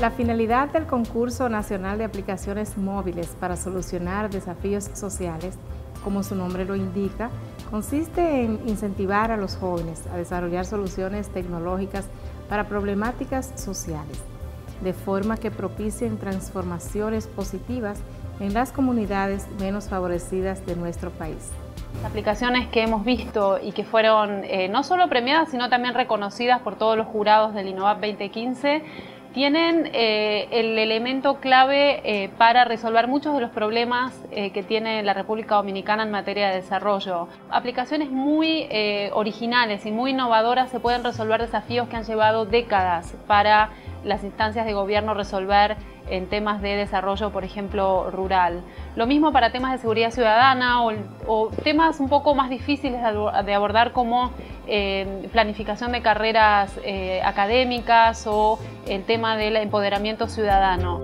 La finalidad del Concurso Nacional de Aplicaciones Móviles para solucionar desafíos sociales, como su nombre lo indica, consiste en incentivar a los jóvenes a desarrollar soluciones tecnológicas para problemáticas sociales, de forma que propicien transformaciones positivas en las comunidades menos favorecidas de nuestro país. Aplicaciones que hemos visto y que fueron no solo premiadas, sino también reconocidas por todos los jurados del INNOVAP 2015, tienen el elemento clave para resolver muchos de los problemas que tiene la República Dominicana en materia de desarrollo. Aplicaciones muy originales y muy innovadoras se pueden resolver desafíos que han llevado décadas para las instancias de gobierno resolver en temas de desarrollo, por ejemplo, rural. Lo mismo para temas de seguridad ciudadana o temas un poco más difíciles de abordar como planificación de carreras académicas o el tema del empoderamiento ciudadano.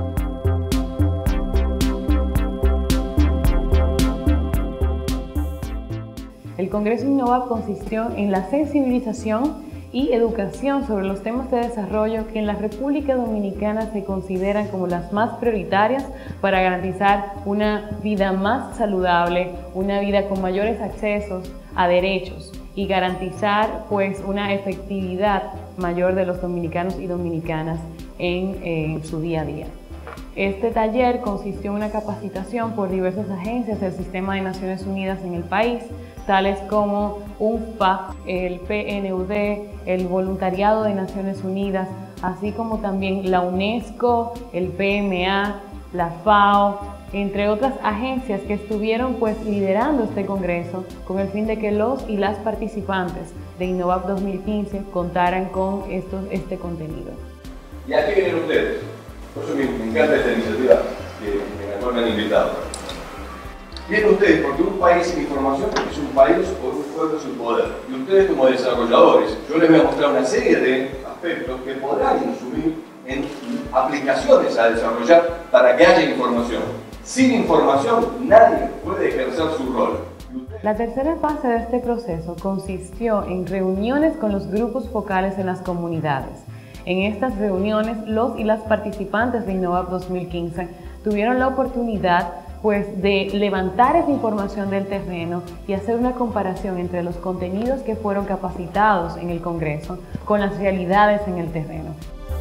El Congreso INNOVAP consistió en la sensibilización y educación sobre los temas de desarrollo que en la República Dominicana se consideran como las más prioritarias para garantizar una vida más saludable, una vida con mayores accesos a derechos y garantizar pues una efectividad mayor de los dominicanos y dominicanas en su día a día. Este taller consistió en una capacitación por diversas agencias del Sistema de Naciones Unidas en el país, tales como UNFPA, el PNUD, el Voluntariado de Naciones Unidas, así como también la UNESCO, el PMA, la FAO, entre otras agencias que estuvieron pues liderando este congreso con el fin de que los y las participantes de INNOVAP 2015 contaran con este contenido. ¿Y a qué vienen ustedes? Por eso me encanta esta iniciativa en la cual me han invitado. Vienen ustedes porque un país sin información es un país o un pueblo sin poder. Y ustedes como desarrolladores, yo les voy a mostrar una serie de aspectos que podrán insumir en aplicaciones a desarrollar para que haya información. Sin información nadie puede ejercer su rol. La tercera fase de este proceso consistió en reuniones con los grupos focales en las comunidades. En estas reuniones, los y las participantes de INNOVAP 2015 tuvieron la oportunidad pues, de levantar esa información del terreno y hacer una comparación entre los contenidos que fueron capacitados en el Congreso con las realidades en el terreno.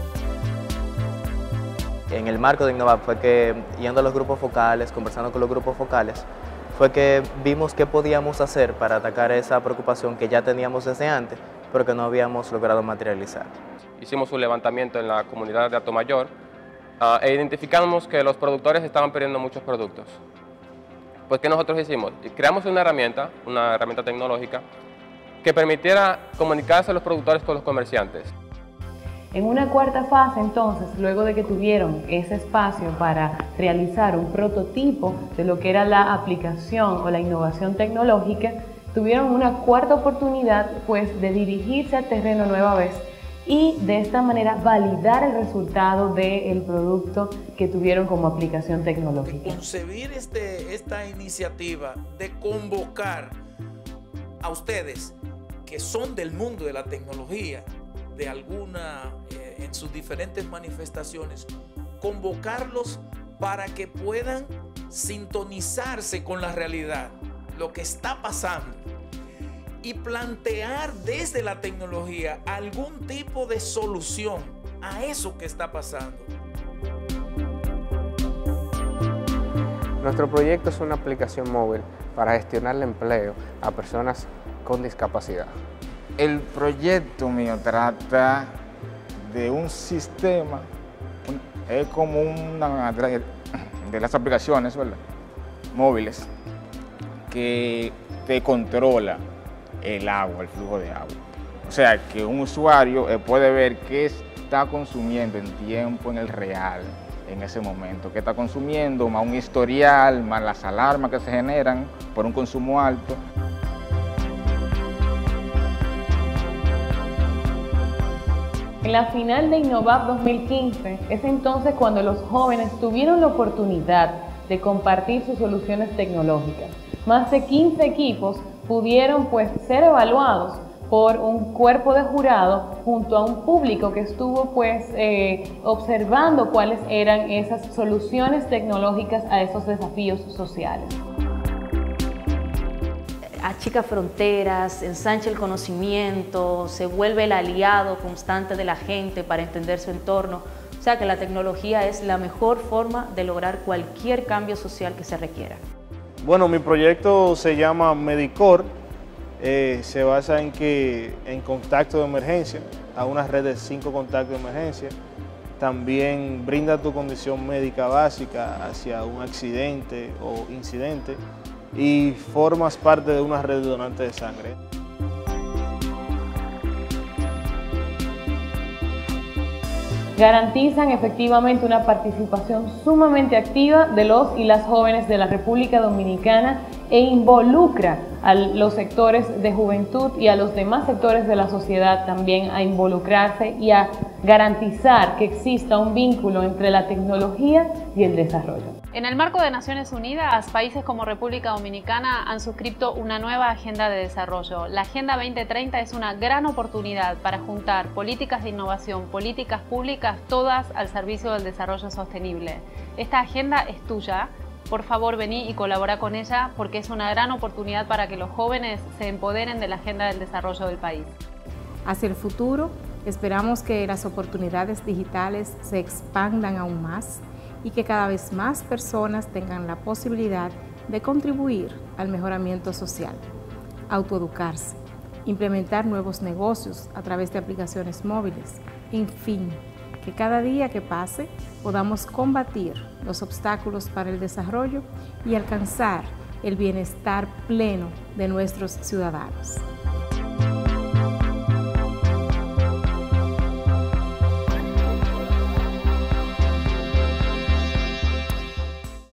En el marco de INNOVAP fue que, yendo a los grupos focales, conversando con los grupos focales, fue que vimos qué podíamos hacer para atacar esa preocupación que ya teníamos desde antes, pero que no habíamos logrado materializar. Hicimos un levantamiento en la comunidad de Atomayor e identificamos que los productores estaban perdiendo muchos productos. Pues, ¿qué nosotros hicimos? Creamos una herramienta tecnológica que permitiera comunicarse a los productores con los comerciantes. En una cuarta fase, entonces, luego de que tuvieron ese espacio para realizar un prototipo de lo que era la aplicación o la innovación tecnológica, tuvieron una cuarta oportunidad pues, de dirigirse al terreno nueva vez y de esta manera validar el resultado del producto que tuvieron como aplicación tecnológica. Concebir esta iniciativa de convocar a ustedes que son del mundo de la tecnología, de alguna, en sus diferentes manifestaciones, convocarlos para que puedan sintonizarse con la realidad, lo que está pasando, y plantear desde la tecnología algún tipo de solución a eso que está pasando. Nuestro proyecto es una aplicación móvil para gestionar el empleo a personas con discapacidad. El proyecto mío trata de un sistema, es como una de las aplicaciones, ¿verdad?, móviles que te controla el agua, el flujo de agua. O sea, que un usuario puede ver qué está consumiendo en tiempo, en el real, en ese momento, qué está consumiendo, más un historial, más las alarmas que se generan por un consumo alto. En la final de INNOVAP 2015 es entonces cuando los jóvenes tuvieron la oportunidad de compartir sus soluciones tecnológicas. Más de 15 equipos pudieron pues ser evaluados por un cuerpo de jurado junto a un público que estuvo pues observando cuáles eran esas soluciones tecnológicas a esos desafíos sociales. Achica fronteras, ensancha el conocimiento, se vuelve el aliado constante de la gente para entender su entorno. O sea que la tecnología es la mejor forma de lograr cualquier cambio social que se requiera. Bueno, mi proyecto se llama Medicor, se basa en contacto de emergencia, a una red de 5 contactos de emergencia. También brinda tu condición médica básica hacia un accidente o incidente y formas parte de una red de donantes de sangre. Garantizan efectivamente una participación sumamente activa de los y las jóvenes de la República Dominicana e involucra a los sectores de juventud y a los demás sectores de la sociedad también a involucrarse y a garantizar que exista un vínculo entre la tecnología y el desarrollo. En el marco de Naciones Unidas, países como República Dominicana han suscrito una nueva agenda de desarrollo. La Agenda 2030 es una gran oportunidad para juntar políticas de innovación, políticas públicas, todas al servicio del desarrollo sostenible. Esta agenda es tuya. Por favor, vení y colabora con ella porque es una gran oportunidad para que los jóvenes se empoderen de la agenda del desarrollo del país. Hacia el futuro, esperamos que las oportunidades digitales se expandan aún más y que cada vez más personas tengan la posibilidad de contribuir al mejoramiento social, autoeducarse, implementar nuevos negocios a través de aplicaciones móviles, en fin, que cada día que pase podamos combatir los obstáculos para el desarrollo y alcanzar el bienestar pleno de nuestros ciudadanos.